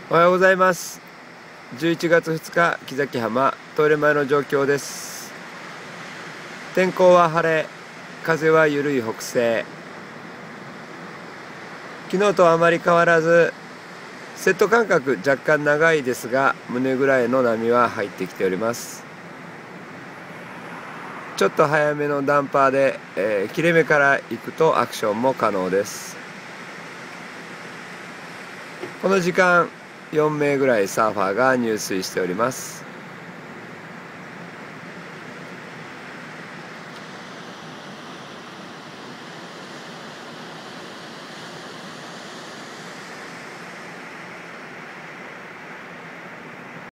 おはようございます。11月2日木崎浜トイレ前の状況です。天候は晴れ、風は緩い北西。昨日とあまり変わらずセット間隔若干長いですが、胸ぐらいの波は入ってきております。ちょっと早めのダンパーで、切れ目から行くとアクションも可能です。この時間4名ぐらいサーファーが入水しております。